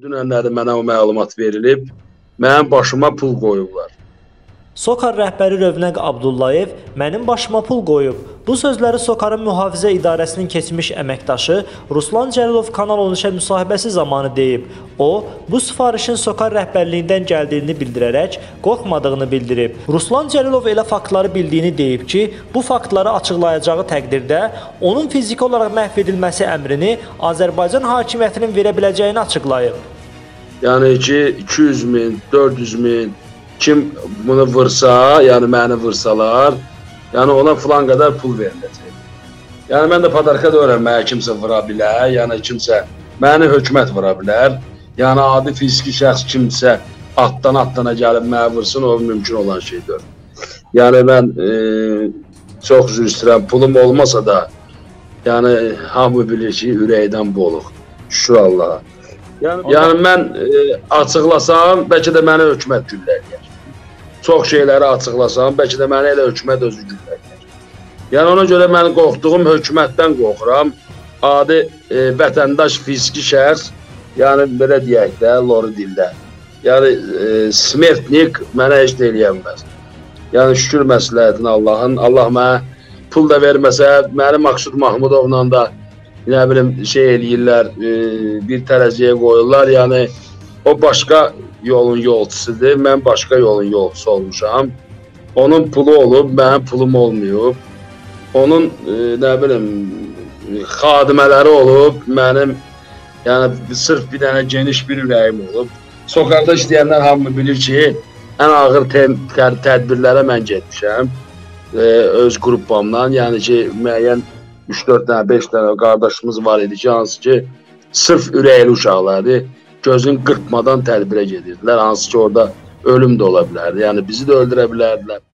Dünənləri mənə o məlumat verilib, mənim başıma pul qoyublar. SOCAR rəhbəri Rövnəq Abdullayev mənim başıma pul qoyub. Bu sözləri SOCAR-ın Mühafizə İdarəsinin keçmiş əməkdaşı Ruslan Cəlilov Kanal 13-ə müsahibəsi zamanı deyib. O, bu sifarişin SOCAR rəhbərliyindən gəldiyini bildirərək qorxmadığını bildirib. Ruslan Cəlilov elə faktları bildiyini deyib ki, bu faktları açıqlayacağı təqdirdə onun fiziki olaraq məhv edilməsi əmrini Azərbaycan hakimiyyətinin verə biləcəyini açıqlayıb. Yəni ki, 200 min, 400 min, kim bunu vursa, yəni məni vursalar, yəni ona filan qədər pul veriləcək. Yəni mən də padarka deyirəm, mənə kimsə vura bilər, yəni kimsə, məni hökumət vura bilər. Yəni adi fiziki şəxs kimsə atdan-attana gəlib mənə vursun, o mümkün olan şeydir. Yəni mən çox üzr istəyirəm, pulum olmasa da, yəni hamı bilir ki, ürəkdən boluq. Şükür Allaha. Yəni mən açıqlasam, bəlkə də məni hökumət güllələyər. Çox şeyləri açıqlasam, bəlkə də məni elə hökumət özü güllələyər. Yəni ona görə mən qorxduğum hökumətdən qorxuram. Adi vətəndaş, fiziki şəxs, yəni belə deyək də, lori dildə. Yəni smertnik mənə heç də eləyənməz. Yəni şükür məsləhətinə Allahın. Allah mənə pul da verməsə, məni Maqsud Mahmudovla da nə bilim şey eləyirlər, bir tərəziyə qoyurlar. Yəni o başqa yolun yolçusudur, mən başqa yolun yolçusu olmuşam. Onun pulu olub, mənim pulum olmayıb. Onun nə bilim xadimələri olub, mənim yəni sırf bir dənə geniş bir ürəyim olub. SOCAR-da işləyənlər hamı bilir ki, ən ağır tədbirlərə mən getmişəm öz qrupamla. Yəni ki, müəyyən 3-4 dənə, 5 dənə qardaşımız var idi ki, hansı ki, sırf ürəkli uşaqlardır. Gözün qırpmadan tədbirə gedirdilər, hansı ki, orada ölüm də ola bilərdi. Yəni bizi də öldürə bilərdilər.